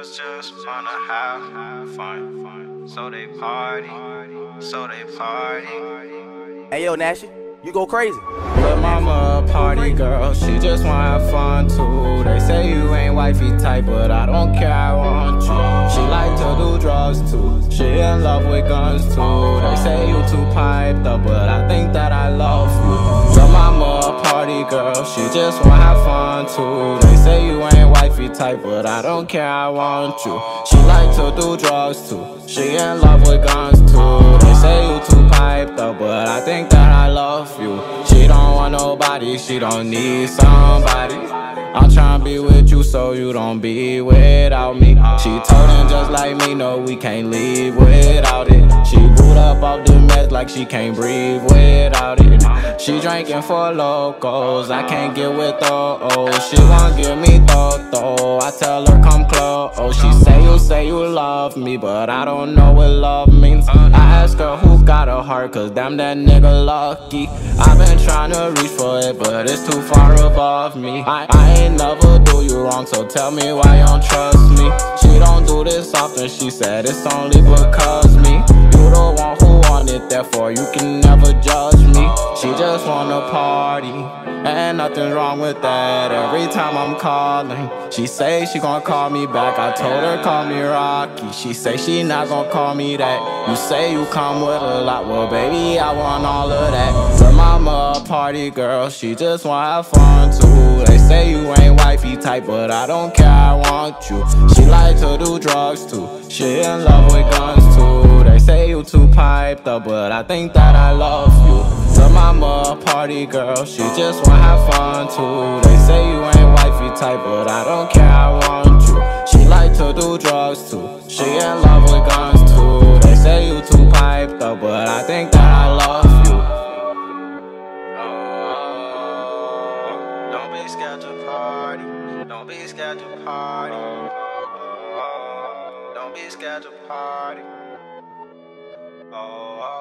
girls just wanna have fun. So they party, Hey yo, Nashy, you go crazy. Lil' mama a party girl, she just wanna have fun too. They say you ain't wifey type, but I don't care, I want you. She like to do drugs too, she in love with guns too. They say you too piped up, but I think that I love you. Lil' mama a party girl, she just wanna have fun too. They say you ain't wifey type, but I don't care, I want you. She like to do drugs too, she in love with guns too. They say you too piped up, but I think that I love you. She don't want nobody, she don't need somebody. I'm tryna be with you so you don't be without me. She told him just like me, no, we can't leave without it. She boot up off the mess like she can't breathe without it. She drinking for locals, I can't get with those. She won't give me though. I tell her come close. She say you love me, but I don't know what love means. I ask her who got a heart, cause damn that nigga lucky. I've been trying to reach for it, but it's too far above me. I ain't never do you wrong, so tell me why you don't trust me. She don't do this often, she said it's only because me. You the one who want it, therefore you can never judge me. She just wanna party, and nothing's wrong with that. Every time I'm calling, she say she gon' call me back. I told her call me Rocky, she say she not gon' call me that. You say you come with a lot, well baby I want all of that. Lil' mama a party girl, she just wanna have fun too. They say you ain't wifey type, but I don't care, I want you. She like to do drugs too, she in love with guns too. They say you too piped up, but I think that I love you. Lil' mama a party girl, she just wanna have fun too. They say you ain't wifey type, but I don't care, I want you. She like to do drugs too, she in love with guns too. They say you too piped up, but I think that I love you. Don't be scared to party, don't be scared to party. Don't be scared to party.